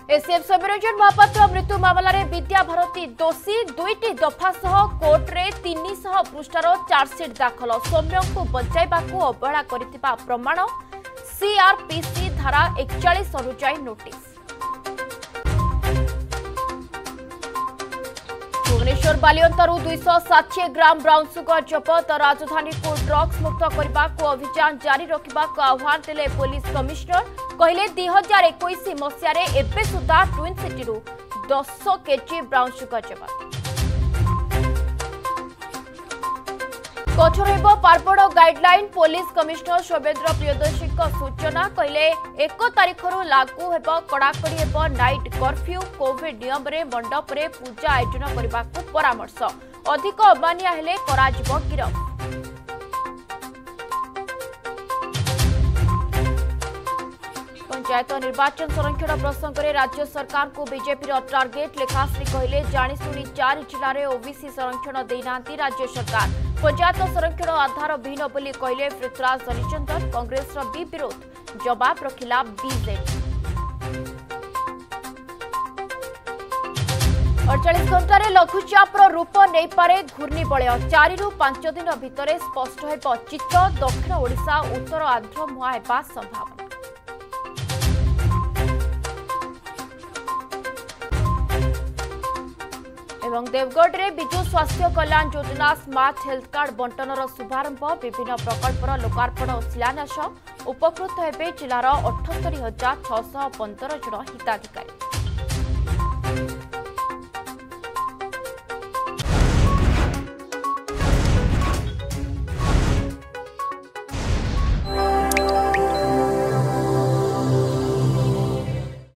ACF Soumyaranjan Mahapatra मृत्यु मामलें विद्याभारती दोषी दुईटी दफा सह कोर्टे 300 पृष्ठार चार्जसीट दाखल सौम्य को बचाइबा अवहेला करथिबा प्रमाण सीआरपीसी धारा 41 अनुसार नोटिस। भुवनेश्वर बालियंतारू 260 ग्राम ब्राउन सुगर जबत राजधानी को ड्रग्स मुक्त करने को अभियान जारी रखा आह्वान देले पुलिस कमिश्नर कहले 2021 मसीह एबे सुधा twin city 10 KG brown sugar जबत। कठोर पार्वण guideline police commissioner Shaivendra Priyadarshi सूचना कहले 1 तारिख लागू हेब कड़ाकड़ी हेब नाइट कर्फ्यू कोविड नियम रे मंडप रे पूजा आयोजन करने को परामर्श अधिक अमानिया हेले कराजिब गिरफ। पंचायत निर्वाचन संरक्षण प्रसंग में राज्य सरकार को बीजेपी टार्गेट लेखाश्री कहले जाशुणी 4 जिले में ओबीसी संरक्षण देना राज्य सरकार पंचायत संरक्षण आधार विहीन बोली कहले पृथ्वीराज हरिचंदन कांग्रेस भी विरोध जवाब रखिला बीजेपी। 48 घंटे लघुचाप रूप नहीं पारे घूर्णिबलय 4 ରୁ 5 दिन भितर स्पष्ट हो चित्र दक्षिण ओडिशा उत्तर आंध्र मुहां हेबा संभावना। देवगढ़ में विजु स्वास्थ्य Kalyan Yojana smart health card बंटनर शुभारंभ विभिन्न प्रकल्पर लोकार्पण और शिलान्यास उपकृत हेबे जिलार 78,615 जन हिताधिकारी।